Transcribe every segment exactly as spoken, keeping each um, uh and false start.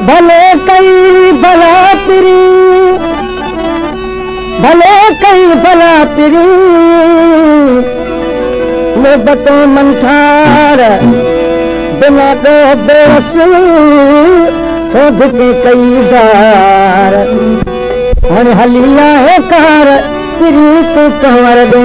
भले कई भला तिरी भले कई भला तिरी मोहब्बतों मंठार बिना को बेस खोद के कई बार और हलिया है कार तिरी तू कंवर दे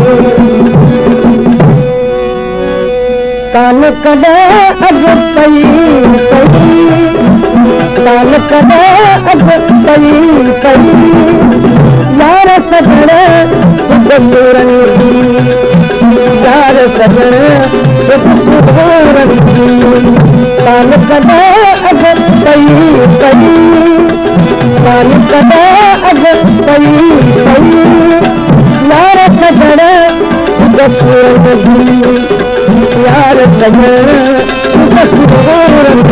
कान कदे अज पई पई कान कदे अज पई पई यार सजण गुरूरन यार सजण गुरूरन कान कदे अज पई पई कान कदे अज पई पई यार सजण गुरूरन यार सजण गुरूरन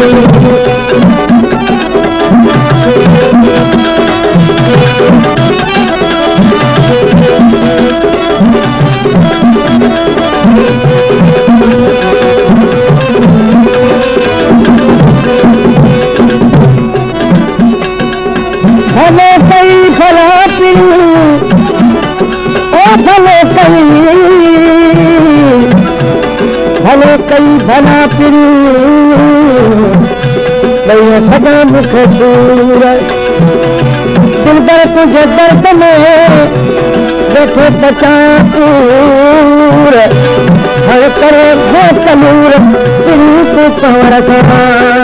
भले कई भला पिरी ओ भले कई भले कई भला पिरी भैया सदा मुख दूर दिल दर तुझे दर्द में बैठे बचा पूर हर करे वो कलूर तिरी को कंवर समा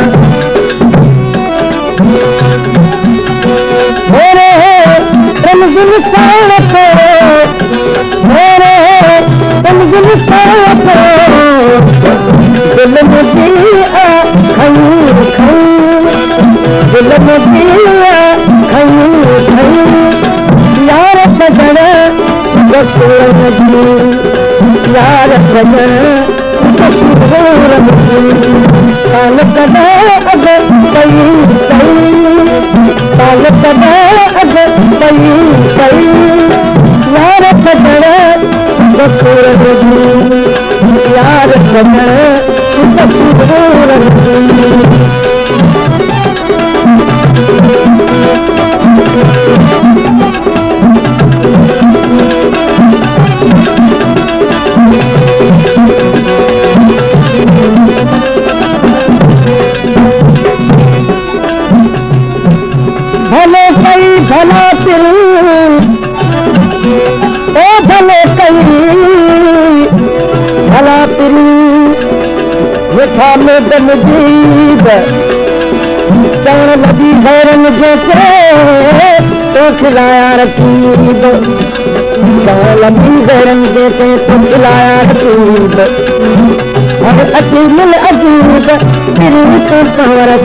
मेरे रमज़िन साल को मेरे रमज़िन साल को दिल में दिया खयूर खयूर दिल में दिया खयूर खयूर यार सजण गुरूरन यार सजण गुरूरन कान कदे अज पई पई कान कदे अज पई पई यार सजण गुरूरन यार सजण गुरूरन भले कई भला तिरी ओ भले कई भला तिरी मिठा में दम जीव चवण लगी हैरन जेके तो खिलाया रखीब चवण लगी हैरन जेके तो खिलाया रखीब और अची मिल अजीब तिरी तो कंवर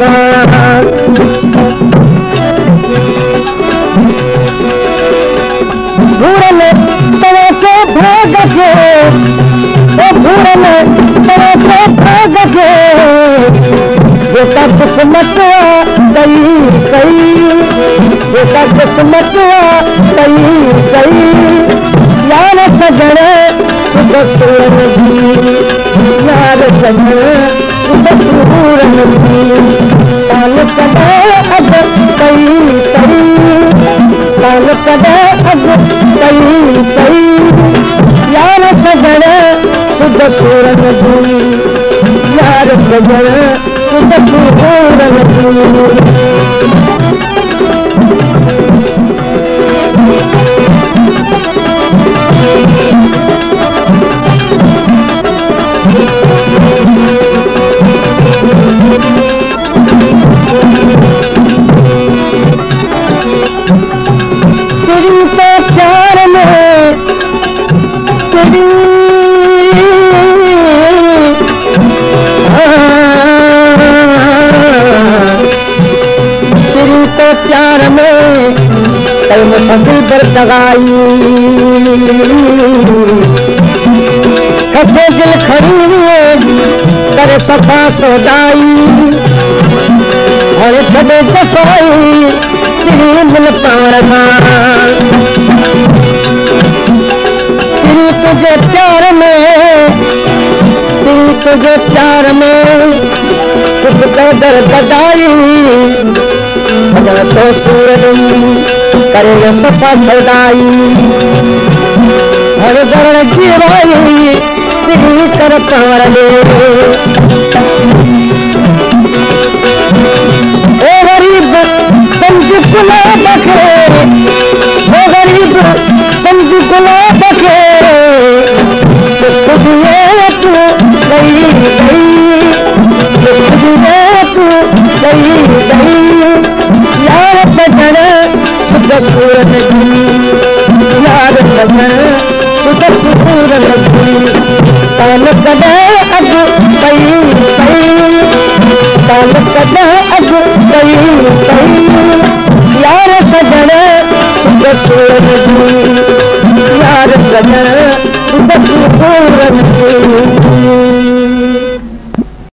भूरन तवे के भाग के ओ भूरन तवे के भाग के जेका किस्मत कई कई जेका किस्मत कई कई यार सजण गुरूरन यार सजण गुरूरन कान कदे अज पई पई कान कदे अज पई पई यार सजण गुरूरन यार सजण गुरूरन तेरी तो प्यार में तेरी तेरी तो प्यार में कल मुफसिल पर दगाई खसे दिल खड़ी कर सफा सोदाई और छे जफाई तेरी मिल पार तेरी तुझे प्यार में तेरी तुझे प्यार में कुछ दर गदाई सजन तो सूरज करे सफ़ा सदाई हर दरण जीवाई सिरी कर पावर दे ओ गरीब समझ गुलाब के ओ गरीब समझ गुलाब के खुदिए तू गई गई खुदिए तू गई गई यार सजन तुझ सूरत की यार सजन तुझ सूरत की ताल कदे अग गई गई ताल कदे अग गई गई यार सजन तुझ सूरत की यार सजन तुझ सूरत